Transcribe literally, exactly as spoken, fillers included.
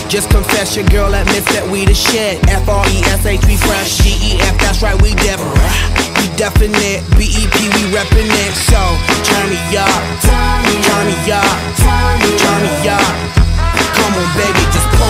Just confess your girl admits that we the shit. F R E S H, we fresh. G E F, that's right, we def. We definite. B E P, we reppin' it. So, turn me up, turn me up, turn me up. Come on, baby, just pull